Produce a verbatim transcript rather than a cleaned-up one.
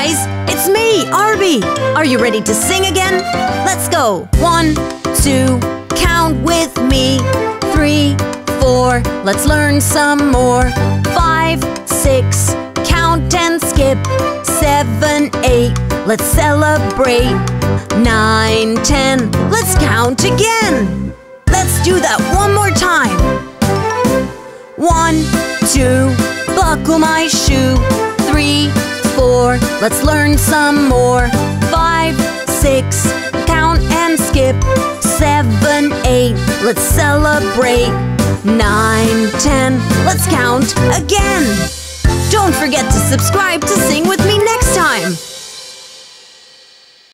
guys! It's me, Arbee! Are you ready to sing again? Let's go! One, two, count with me. Three, four, let's learn some more. Five, six, count and skip. Seven, eight, let's celebrate. Nine, ten, let's count again. Let's do that one more time. One, two, buckle my shoe. Three, four, let's learn some more. Five, six, count and skip. Seven, eight, let's celebrate. Nine, ten, let's count again. Don't forget to subscribe to sing with me next time.